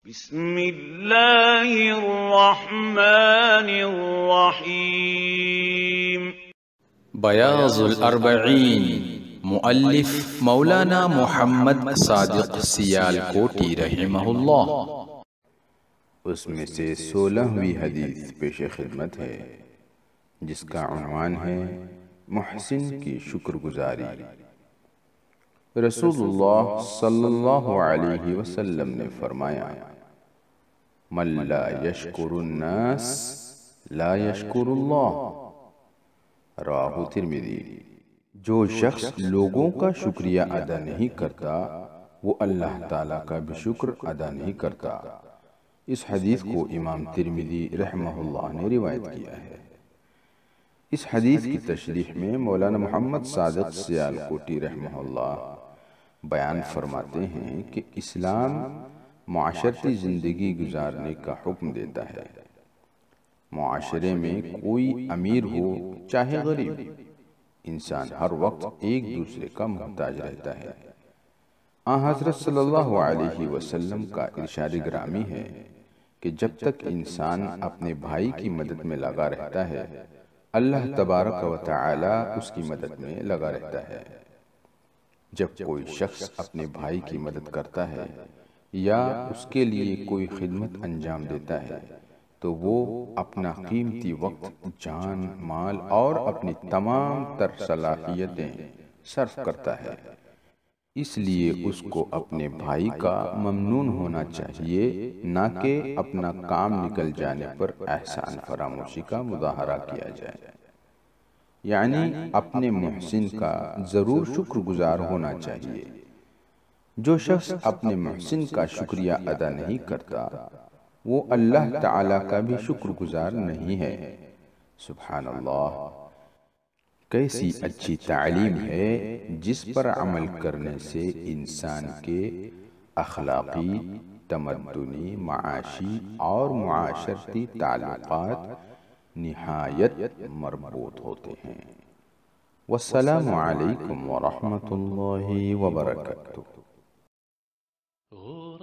بسم اللہ الرحمن الرحیم۔ بیاض الاربعین، مؤلف مولانا محمد صادق سیالکوٹی رحمہ اللہ۔ اس میں سے 16ویں حدیث پیش خدمت ہے جس کا عنوان ہے محسن کی شکر گزاری۔ رسول اللہ صلی اللہ علیہ وسلم نے فرمایا، من لا یشکر الناس لا یشکر اللہ، رواہ ترمذی۔ جو شخص لوگوں کا شکریہ ادا نہیں کرتا وہ اللہ تعالیٰ کا بھی شکر ادا نہیں کرتا۔ اس حدیث کو امام ترمذی رحمہ اللہ نے روایت کیا ہے۔ اس حدیث کی تشریح میں مولانا محمد صادق سیالکوٹی رحمہ اللہ بیان فرماتے ہیں کہ اسلام معاشرتی زندگی گزارنے کا حکم دیتا ہے۔ معاشرے میں کوئی امیر ہو چاہے غریب، انسان ہر وقت ایک دوسرے کا محتاج رہتا ہے۔ آن حضرت صلی اللہ علیہ وسلم کا ارشاد گرامی ہے کہ جب تک انسان اپنے بھائی کی مدد میں لگا رہتا ہے، اللہ تبارک و تعالی اس کی مدد میں لگا رہتا ہے۔ جب کوئی شخص اپنے بھائی کی مدد کرتا ہے یا اس کے لیے کوئی خدمت انجام دیتا ہے تو وہ اپنا قیمتی وقت، جان، مال اور اپنی تمام تر صلاحیتیں صرف کرتا ہے۔ اس لیے اس کو اپنے بھائی کا ممنون ہونا چاہیے، نہ کہ اپنا کام نکل جانے پر احسان فراموشی کا مظاہرہ کیا جائے۔ یعنی اپنے محسن کا ضرور شکر گزار ہونا چاہیے۔ جو شخص اپنے محسن کا شکریہ ادا نہیں کرتا وہ اللہ تعالیٰ کا بھی شکر گزار نہیں ہے۔ سبحان اللہ، کیسی اچھی تعلیم ہے جس پر عمل کرنے سے انسان کے اخلاقی، تمدنی، معاشی اور معاشرتی تعلقات نہایت مربوط ہوتے ہیں۔ والسلام علیکم ورحمۃ اللہ وبرکاتہ۔